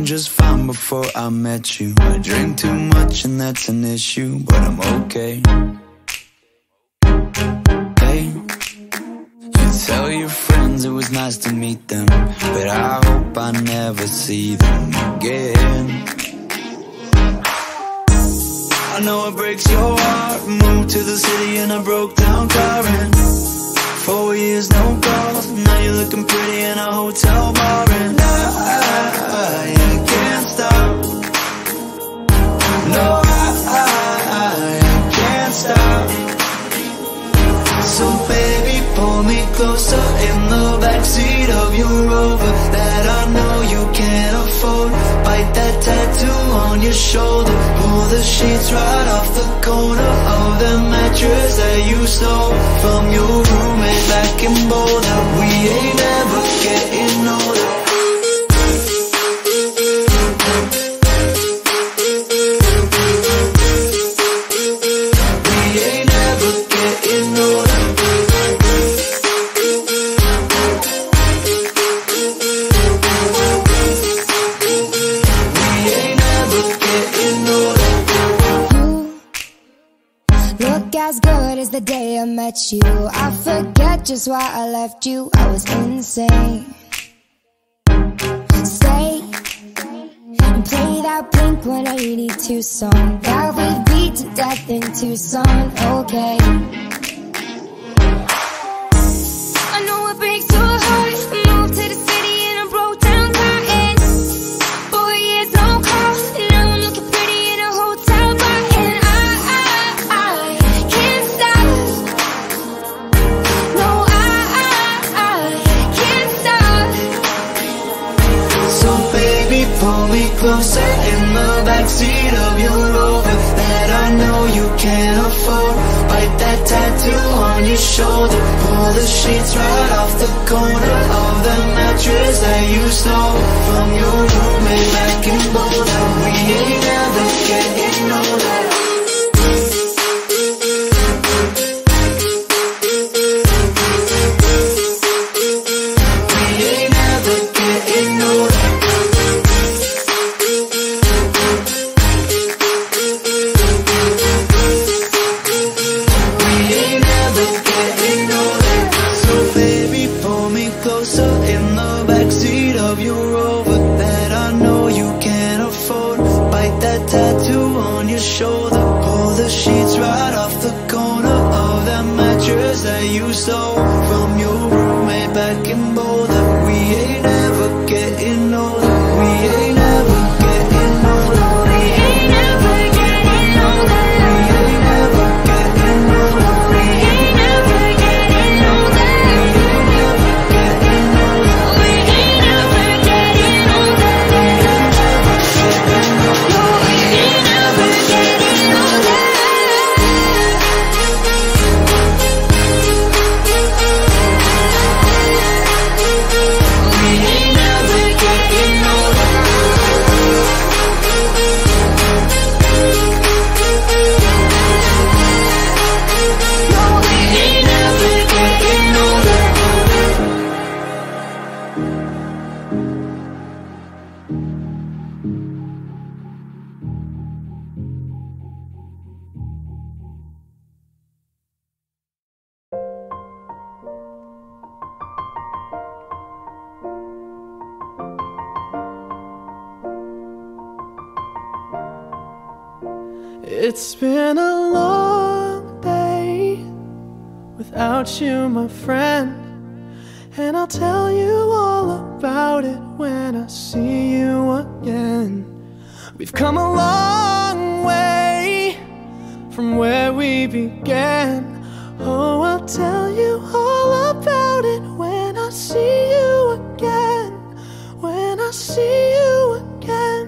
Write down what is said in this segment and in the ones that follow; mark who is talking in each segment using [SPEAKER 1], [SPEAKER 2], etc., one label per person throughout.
[SPEAKER 1] doing just fine before I met you. I drink too much and that's an issue, but I'm okay. Hey, you tell your friends it was nice to meet them, but I hope I never see them again. I know it breaks your heart. Moved to the city in a broke down car, and 4 years no calls. Now you're looking pretty in a hotel bar, and I can't stop. No, I can't stop. So baby, pull me closer in the backseat of your Rover that I know you can't afford. Bite that tattoo on your shoulder. Pull the sheets right off the corner of the mattress that you stole from your roommate back in Boulder. We ain't ever getting older.
[SPEAKER 2] As good as the day I met you. I forget just why I left you. I was insane. Stay and play that Blink-182 song that we beat to death in Tucson. Okay, I know it breaks your heart. Moved to the city and I broke down crying. 4 years no call. Now I'm looking pretty in a hotel bar, and I can't stop. No, I can't stop.
[SPEAKER 1] So baby, pull me closer in the backseat of your Rover that I know you can't afford. Bite that tattoo on your shoulder. Pull the sheets right off the corner of the mattress that you stole from your roommate back in Boulder. We ain't ever getting older. In the backseat of your Rover that I know you can't afford. Bite that tattoo on your shoulder. Pull the sheets right off the corner of that mattress that you stole from your roommate back in Boulder. We ain't ever getting older. We ain't ever getting older. We ain't ever getting older. We ain't ever getting older. We ain't ever getting older.
[SPEAKER 3] It's been a long day without you, my friend, and I'll tell you all about it when I see you again. We've come a long way from where we began. Oh, I'll tell you all about it when I see you again. When I see you again.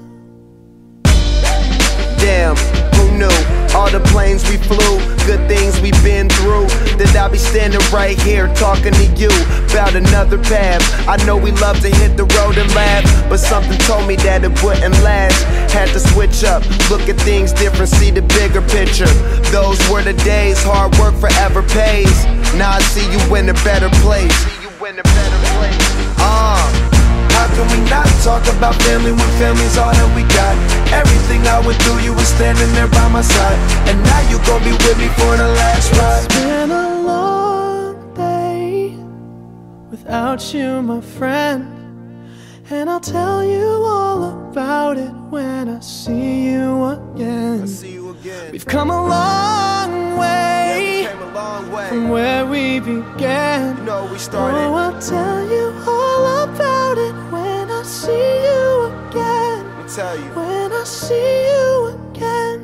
[SPEAKER 4] Damn, who knew? All the planes we flew, good things we've been through, that I'll be standing right here talking to you about another path. I know we love to hit the road and laugh, but something told me that it wouldn't last. Had to switch up, look at things different, see the bigger picture. Those were the days, hard work forever pays. Now I see you in a better place. How can we not talk about family when family's all that we got? Everything I went through, you were standing there by my side, and now you gon' be with me for the last ride.
[SPEAKER 3] It's been a long day without you, my friend, and I'll tell you all about it when I see you again. We've come a long way, from where we began.
[SPEAKER 4] You know we started.
[SPEAKER 3] Oh, I'll tell you all about it when I see you again.
[SPEAKER 4] Let me tell you.
[SPEAKER 3] When I see you again.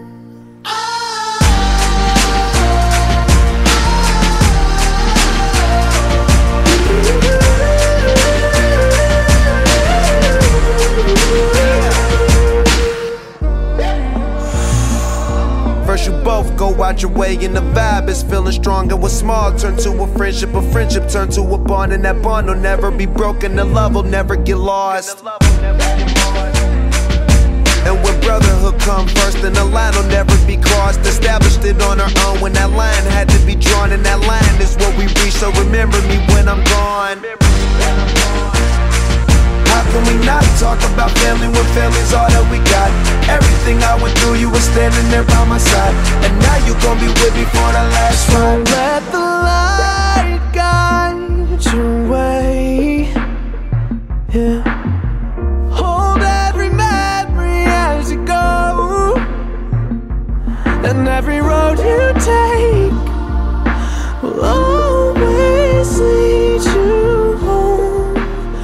[SPEAKER 4] First you both go out your way and the vibe is feeling strong, and what's small turn to a friendship turn to a bond, and that bond will never be broken, the love will never get lost. And when brotherhood come first, then the line will never be crossed. Established it on our own when that line had to be drawn, and that line is what we reach, so remember me when I'm gone. How can we not talk about family when family's all that we got? Everything I went through, you were standing there by my side, and now you gon' be with me for the last ride.
[SPEAKER 3] So let the light guide your way, yeah. Hold every memory as you go, and every road you take will always lead you home.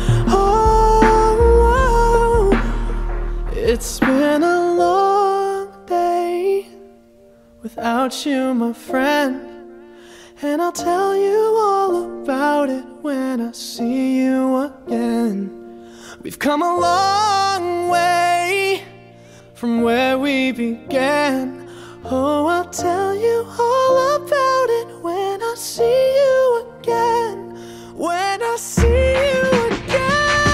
[SPEAKER 3] Oh, it's been a long day without you, my friend, and I'll tell you all about it when I see you again. We've come a long way from where we began. Oh, I'll tell you all about it when I see you again. When I see you again.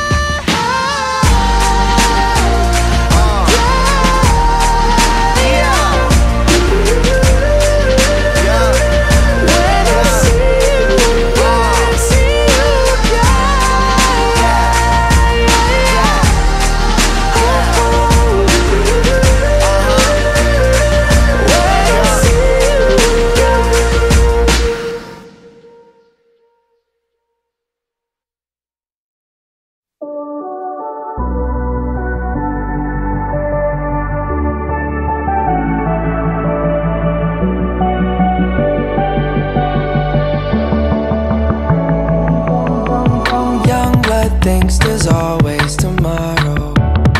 [SPEAKER 5] Thinks there's always tomorrow.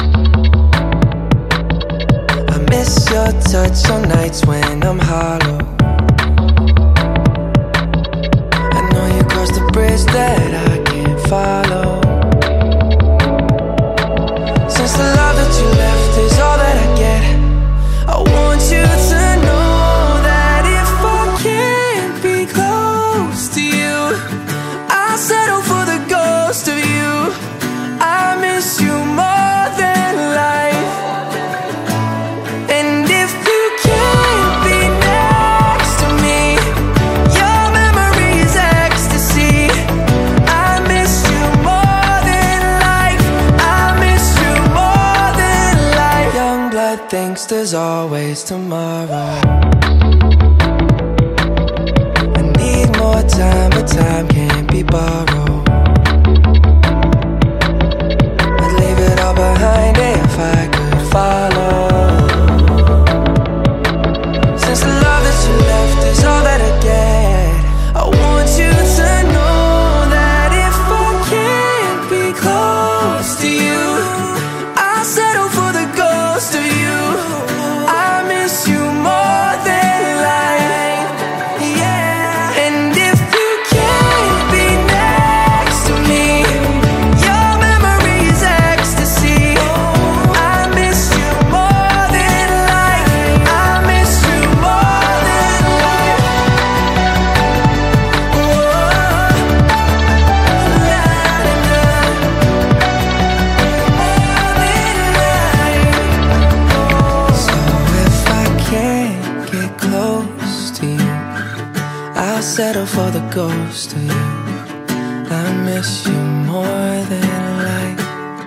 [SPEAKER 5] I miss your touch on nights when I'm hollow. I know you crossed the bridge that I can't follow. Since the love that you left is all that I get, I want you to know that if I can't be close to you, I'll settle for the ghost of you. I miss you more than life. And if you can't be next to me, your memory is ecstasy. I miss you more than life. I miss you more than life. Young blood thinks there's always tomorrow. I need more time, but time can't be borrowed. Behind it if I could follow. Since the love that you left is all that I get, I want you to know that if I can't be close to you, I'll settle for the ghost of you. I miss you more than life, yeah. And if you can't be next to me, your memory is ecstasy. Settle for the ghost of you. I miss you more than life.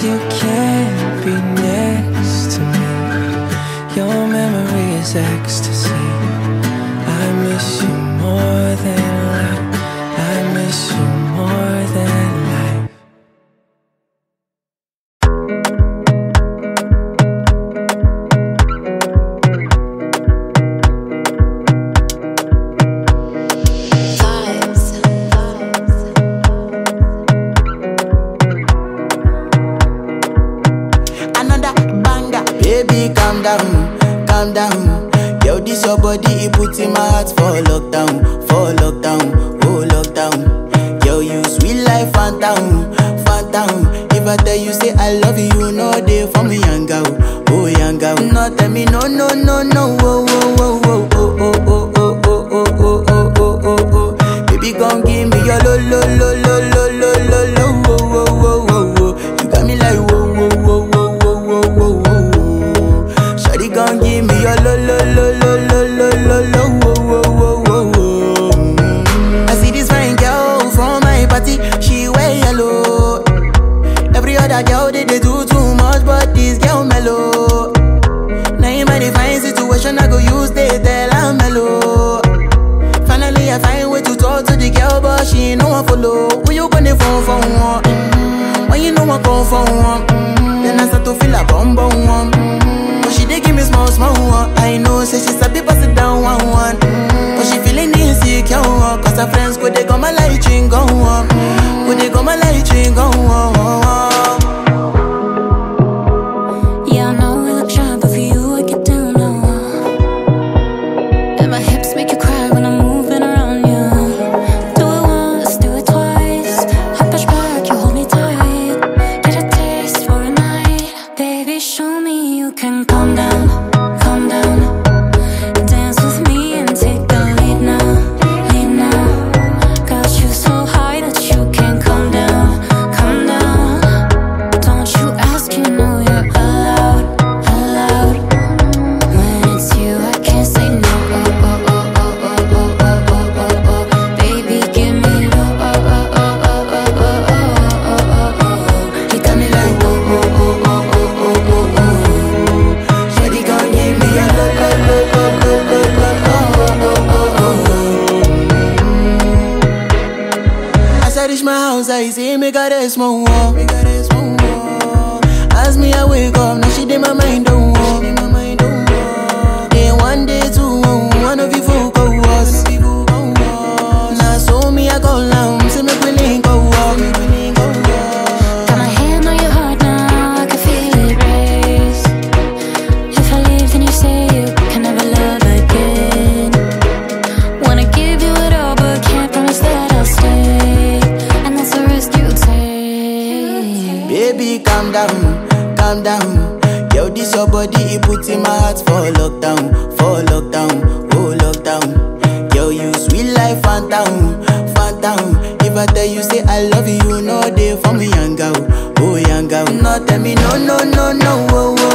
[SPEAKER 5] you can't be next to me. Your memory is ecstasy. I miss you more than life. I miss you more than life.
[SPEAKER 6] Another banger. Baby, calm down, calm down. Yo, this your body, it puts in my heart for lockdown, oh lockdown. Yo, you sweet life, phantom, phantom. If I tell you say I love you, you know they for me, young girl, oh young girl. No, tell me no, no, no, no, oh, oh, oh, oh, oh, oh, oh, oh, oh, oh, oh, oh, oh, oh, oh. Baby, gon' give me your lo, lo, lo, lo, lo, lo, lo, lo, oh, oh, oh, oh, oh. You got me like whoa, whoa, whoa, whoa, whoa, whoa, whoa, whoa. Shawty gon' give me your lo, lo, lo, lo, lo, lo, lo, lo, oh, oh, oh, oh, oh. I see this fine girl from my party, she wear yellow. Every other girl they do too much, but this girl mellow. Now in my divine situation, I go use they tell I'm mellow. Finally I find way to talk to the girl, but she ain't no one follow. Who you gonna phone for one? When you know I come for one, then I start to feel a bum bum one. But she dey give me small small one. I know say she sabi pass it down one one. But she feeling insecure one, cause her friends go they come a light ring go on, go they come a light ring go on.
[SPEAKER 2] Yeah, I know we look shy, but for you I get down low. And my hips make you cry when I'm moving around you. Do it once, do it twice. I push back, you hold me tight. Get a taste for a night. Baby, show me you can calm down, calm down. Dance with me and take the lead now, lead now. Got you so high that you can't come down, come down. Don't you ask, you know you're allowed, allowed. When it's you, I can't say no. Oh, oh, oh, oh, oh, oh, oh, oh, oh, oh. Baby, give me low. Oh, oh, oh, oh, oh, oh, oh, oh, oh, oh. You got me like whoa, whoa, whoa, whoa, whoa, whoa, whoa, whoa.
[SPEAKER 6] Shawty gon' give me a lo, lo, lo, lo, lo, lo, lo, oh, oh, oh, oh, oh. As I reach my house, I see me got a small wall. As me I wake up, now she did my mind don't walk. Then one day two, one of you folk go was. Now so me I go down, see me willing go walk.
[SPEAKER 2] Got my hand on your heart now, I can feel it race. If I leave, then you say you can never love again. Wanna give you it all, but can't promise that I'll stay. And that's the risk you take.
[SPEAKER 6] Baby, calm down, calm down. Yo, this your body, it puts in my heart for lockdown, oh lockdown. Yo, you sweet life, phantom, phantom. If I tell you say I love you, you know they for me, young girl, oh young girl. No, tell me no, no, no, no, oh, oh,